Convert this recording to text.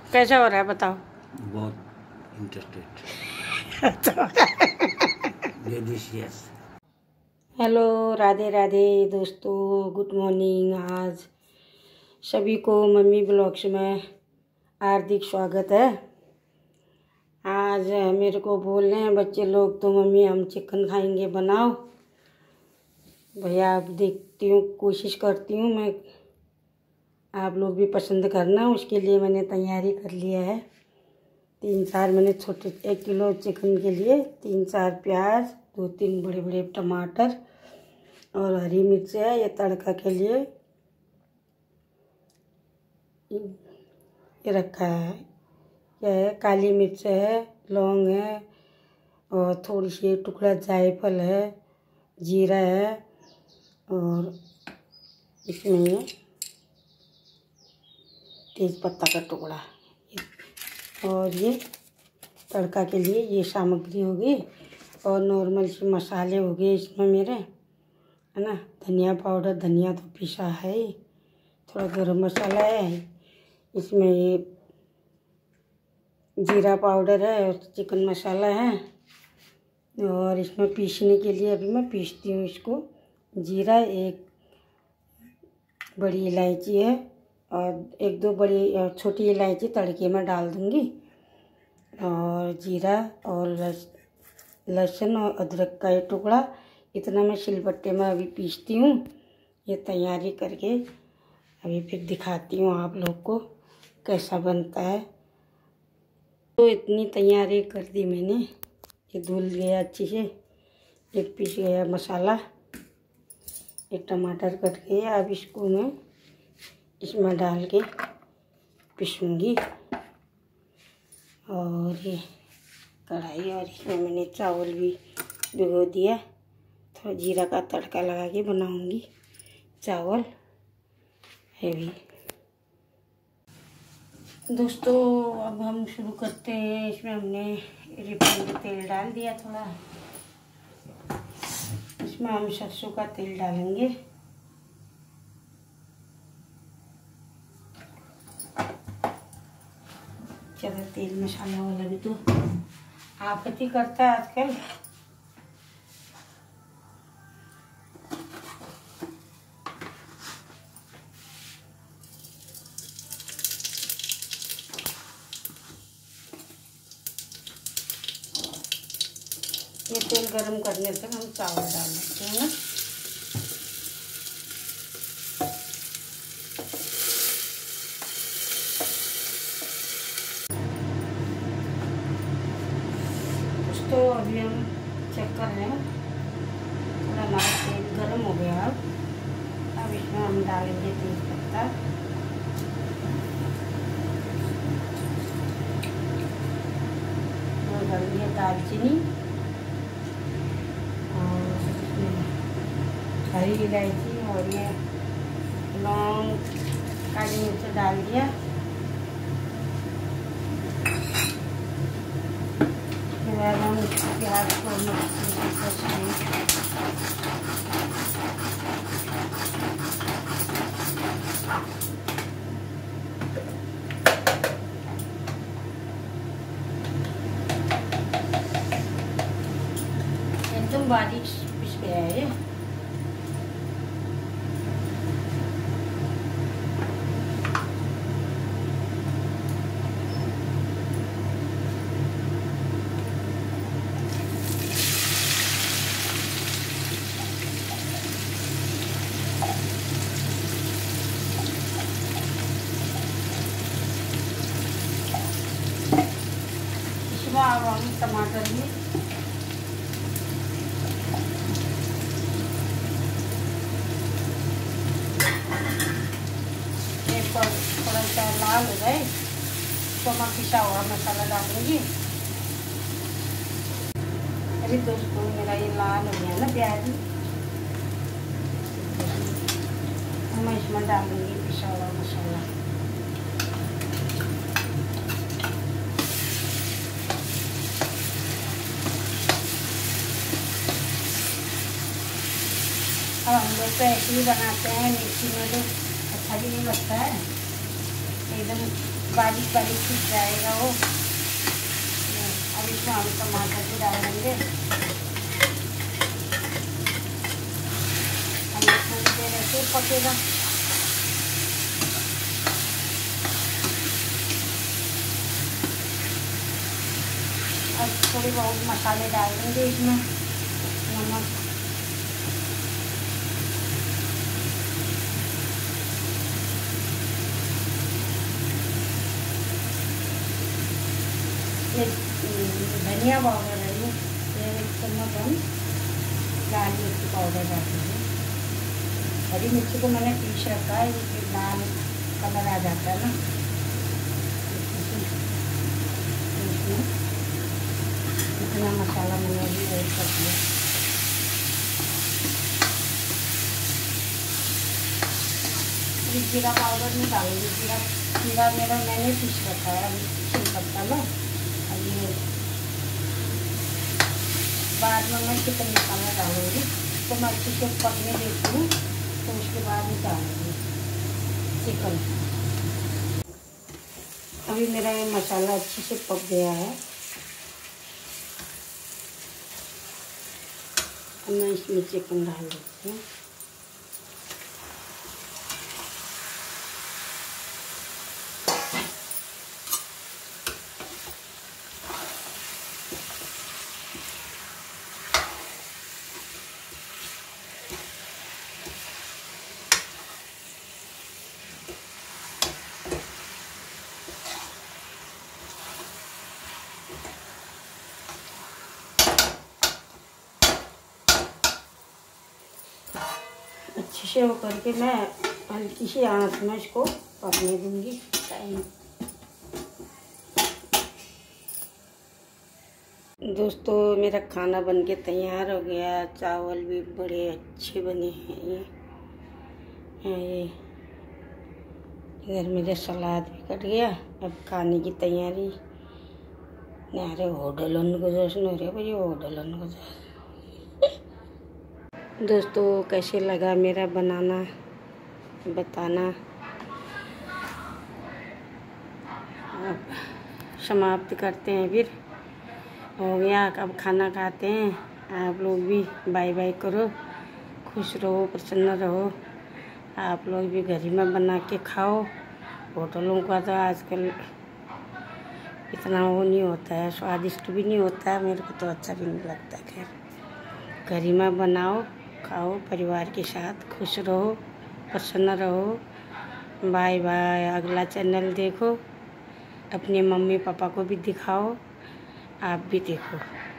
कैसा हो रहा है बताओ। बहुत इंटरेस्टेड। हेलो, राधे राधे दोस्तों, गुड मॉर्निंग। आज सभी को मम्मी ब्लॉग्स में हार्दिक स्वागत है। आज मेरे को बोल रहे हैं बच्चे लोग, तो मम्मी हम चिकन खाएंगे, बनाओ। भैया आप देखती हूँ, कोशिश करती हूँ मैं, आप लोग भी पसंद करना। उसके लिए मैंने तैयारी कर लिया है। 3-4 मैंने छोटे 1 किलो चिकन के लिए 3-4 प्याज, 2-3 बड़े बड़े टमाटर और हरी मिर्च है। ये तड़का के लिए ये रखा है। क्या है, काली मिर्च है, लौंग है और थोड़ी सी टुकड़ा जायफल है, जीरा है और इसमें ये तेज पत्ता का टुकड़ा। और ये तड़का के लिए ये सामग्री होगी। और नॉर्मल से मसाले हो गए इसमें मेरे, है ना। धनिया पाउडर, धनिया तो पिसा है ही, थोड़ा गरम मसाला है इसमें, ये जीरा पाउडर है और चिकन मसाला है। और इसमें पीसने के लिए अभी मैं पीसती हूँ इसको। जीरा, 1 बड़ी इलायची है और 1-2 बड़ी छोटी इलायची तड़के में डाल दूँगी। और जीरा और लहसुन और अदरक का ये टुकड़ा, इतना मैं सिलबट्टे में अभी पीसती हूँ। ये तैयारी करके अभी फिर दिखाती हूँ आप लोग को कैसा बनता है। तो इतनी तैयारी कर दी मैंने। ये धुल गया अच्छे से, एक पीस गया मसाला, एक टमाटर कट गया। अब इसको मैं इसमें डाल के पीसूँगी। और ये कढ़ाई, और इसमें मैंने चावल भी भिगो दिया। थोड़ा जीरा का तड़का लगा के बनाऊँगी चावल है भी। दोस्तों अब हम शुरू करते हैं। इसमें हमने रिफाइंड तेल डाल दिया थोड़ा। इसमें हम सरसों का तेल डालेंगे। चलो, तेल मसाला वाला भी तो आपत्ति करता है आजकल। ये तेल गरम करने तक हम चावल डाल देते हैं ना। तो अभी हम चेक कर रहे हैं, थोड़ा हमारा तेल गर्म हो गया। अब इसमें हम डालेंगे तेज पत्ता, और डालेंगे दालचीनी और हरी इलायची और ये लौंग, काली मिर्च डाल दिया। हम प्याज को एकदम बारीक पिस गया है ये। अब हम टमाटर भी थोड़ा सा लाल हो जाए तो मैं पिसा हुआ मसाला डालूंगी। अभी दोस्तों मेरा ये लाल हो गया ना प्याज, मैं इसमें डालूंगी पिसा हुआ मसाला। अब हम लोग तो ऐसे ही बनाते हैं, मिक्सी में तो अच्छा भी नहीं लगता है, एकदम बारीक बारीक पीस जाएगा वो। अब इसमें हम टमाटर भी डाल देंगे। हम थोड़ी देर ऐसे पकेगा। अब थोड़ी बहुत मसाले डाल देंगे इसमें, नमक, धनिया पाउडर है ये 1 चम्मच हम लाल मिर्ची पाउडर डालेंगे। हरी मिर्ची को मैंने पीस रखा है, इसमें लाल कलर आ जाता है ना। इतना मसाला मैंने अभी ऐड कर दिया। जीरा पाउडर नहीं डालूंगी, जीरा मेरा मैंने पीस रखा है, अभी पीस सकता ना। अब ये बाद में मैं चिकन मसाला डालूंगी, तो मैं अच्छे से पकने देती हूँ, तो उसके बाद ही डालूंगी चिकन। अभी मेरा ये मसाला अच्छे से पक गया है। मैं इसमें चिकन डाल देती हूँ। अच्छे से वो करके मैं हल्की सी आंच में इसको पकने दूंगी टाइम। दोस्तों मेरा खाना बनके तैयार हो गया। चावल भी बड़े अच्छे बने हैं। ये इधर मेरे सलाद भी कट गया। अब खाने की तैयारी। अरे होटलन गुजर रे भाई, होटलन गुजर। दोस्तों कैसे लगा मेरा बनाना बताना। अब समाप्त करते हैं, फिर हो गया। अब खाना खाते हैं। आप लोग भी बाय बाय करो, खुश रहो, प्रसन्न रहो। आप लोग भी घर में बना के खाओ। होटलों का तो आजकल इतना वो नहीं होता है, स्वादिष्ट भी नहीं होता है, मेरे को तो अच्छा भी नहीं लगता। खैर घर ही में बनाओ, खाओ, परिवार के साथ खुश रहो, प्रसन्न रहो। Bye bye. अगला चैनल देखो, अपने मम्मी पापा को भी दिखाओ, आप भी देखो।